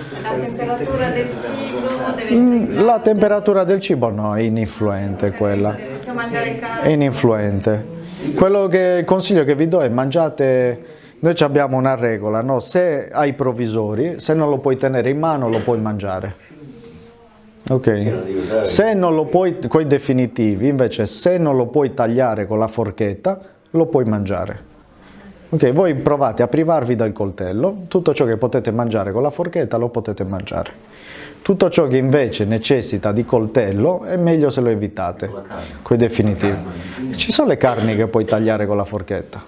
La temperatura del cibo deve essere... La temperatura del cibo no, è ininfluente quella. Mangiare carne. È ininfluente. Quello che consiglio che vi do è mangiate, noi abbiamo una regola, no? Se hai provvisori, se non lo puoi tenere in mano lo puoi mangiare. Ok? Se non lo puoi, con i definitivi, invece se non lo puoi tagliare con la forchetta, lo puoi mangiare. Ok, voi provate a privarvi del coltello, tutto ciò che potete mangiare con la forchetta lo potete mangiare. Tutto ciò che invece necessita di coltello è meglio se lo evitate, con i definitivi. Ci sono le carni che puoi tagliare con la forchetta,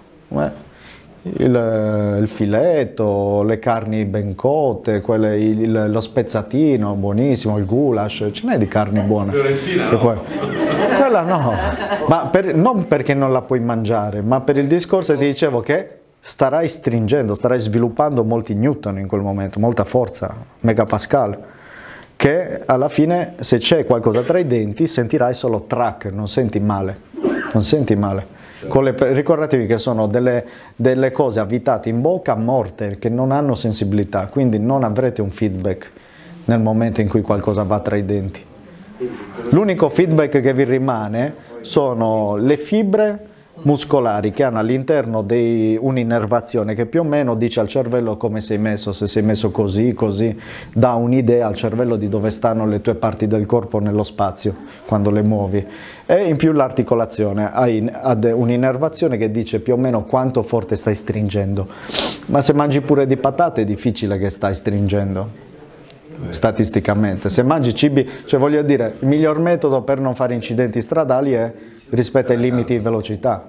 il filetto, le carni ben cotte, lo spezzatino buonissimo, il goulash, ce n'è di carni buone. E poi, quella no, ma non perché non la puoi mangiare, ma per il discorso che ti dicevo che starai stringendo, starai sviluppando molti newton in quel momento, molta forza, megapascal, che alla fine se c'è qualcosa tra i denti sentirai solo track, non senti male, non senti male. Ricordatevi che sono delle cose avvitate in bocca morte che non hanno sensibilità, quindi non avrete un feedback nel momento in cui qualcosa va tra i denti. L'unico feedback che vi rimane sono le fibre muscolari che hanno all'interno un'innervazione che più o meno dice al cervello come sei messo, se sei messo così, così, dà un'idea al cervello di dove stanno le tue parti del corpo nello spazio quando le muovi. E in più l'articolazione ha un'innervazione che dice più o meno quanto forte stai stringendo. Ma se mangi pure di patate è difficile che stai stringendo, statisticamente. Se mangi cibi, cioè voglio dire, il miglior metodo per non fare incidenti stradali è rispetto ai limiti di velocità.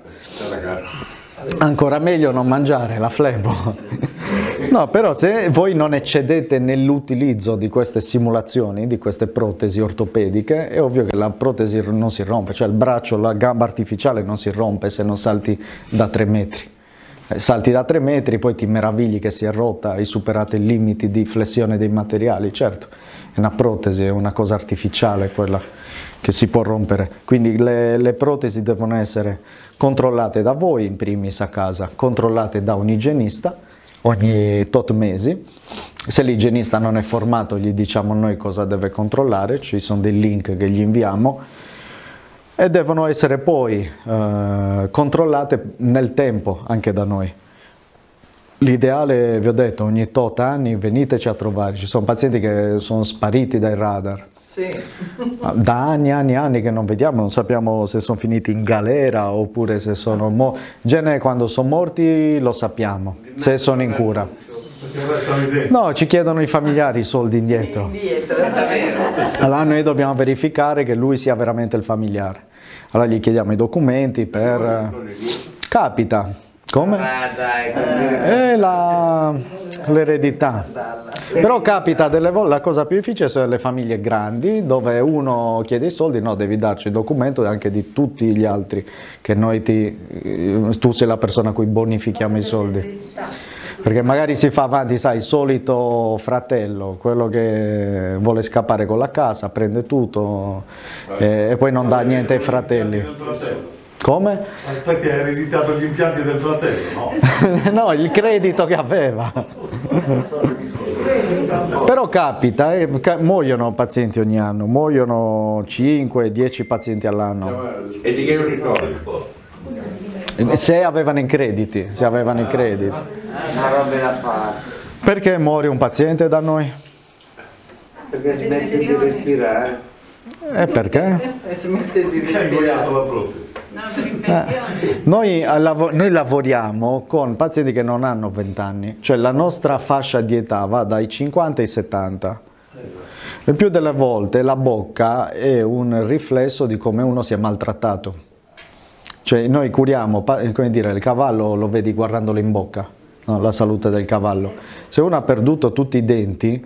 Ancora meglio non mangiare la flebo. No, però se voi non eccedete nell'utilizzo di queste simulazioni, di queste protesi ortopediche, è ovvio che la protesi non si rompe, cioè il braccio, la gamba artificiale non si rompe se non salti da 3 metri. Salti da 3 metri, poi ti meravigli che si è rotta, hai superato i limiti di flessione dei materiali, certo, è una protesi, è una cosa artificiale quella che si può rompere, quindi le protesi devono essere controllate da voi in primis a casa, controllate da un igienista ogni tot mesi. Se l'igienista non è formato gli diciamo noi cosa deve controllare, ci sono dei link che gli inviamo e devono essere poi controllate nel tempo anche da noi. L'ideale, vi ho detto, ogni tot anni veniteci a trovare, ci sono pazienti che sono spariti dai radar. Sì. Da anni che non vediamo, non sappiamo se sono finiti in galera oppure se sono morti. In genere quando sono morti lo sappiamo, se sono in cura. No, ci chiedono i familiari i soldi indietro. Allora noi dobbiamo verificare che lui sia veramente il familiare. Allora gli chiediamo i documenti per... Capita. Come? È l'eredità. Però capita delle volte, la cosa più difficile sono le famiglie grandi, dove uno chiede i soldi, no, devi darci il documento anche di tutti gli altri, che noi tu sei la persona a cui bonifichiamo i soldi. Perché magari si fa avanti, sai, il solito fratello, quello che vuole scappare con la casa, prende tutto e poi non dà niente ai fratelli. Come? Perché ha ereditato gli impianti del fratello, no? No, il credito che aveva. Però capita, muoiono pazienti ogni anno, muoiono 5-10 pazienti all'anno. E di che lo ricordi? Se avevano i crediti, se avevano i crediti. Una roba da fare. Perché muore un paziente da noi? Perché smette di respirare. E perché? Smette di respirare. Noi lavoriamo con pazienti che non hanno 20 anni, cioè la nostra fascia di età va dai 50 ai 70. Il più delle volte la bocca è un riflesso di come uno si è maltrattato. Cioè noi curiamo, come dire, il cavallo lo vedi guardandolo in bocca, no? La salute del cavallo. Se uno ha perduto tutti i denti,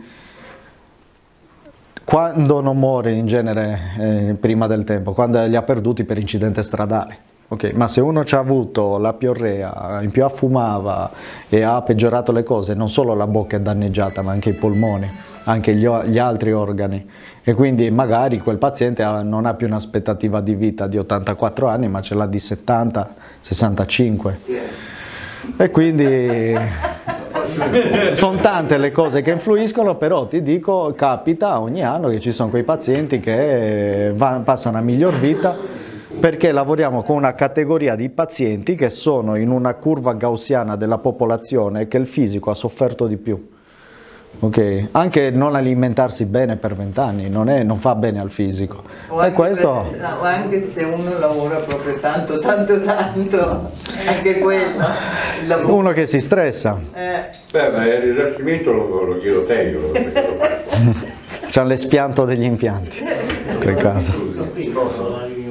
quando non muore in genere prima del tempo, quando li ha perduti per incidente stradale. Okay, ma se uno ci ha avuto la piorrea, in più affumava e ha peggiorato le cose, non solo la bocca è danneggiata ma anche i polmoni, anche gli altri organi, e quindi magari quel paziente non ha più un'aspettativa di vita di 84 anni ma ce l'ha di 70-65 e quindi Sono tante le cose che influiscono, però ti dico, capita ogni anno che ci sono quei pazienti che passano a miglior vita perché lavoriamo con una categoria di pazienti che sono in una curva gaussiana della popolazione che il fisico ha sofferto di più. Ok, anche non alimentarsi bene per 20 anni non fa bene al fisico. E questo... anche se uno lavora proprio tanto, anche quello. Il lavoro. Uno che si stressa. Beh, ma il risarcimento lo chiedo te, io C'ha l'espianto degli impianti, in quel caso. Scusi.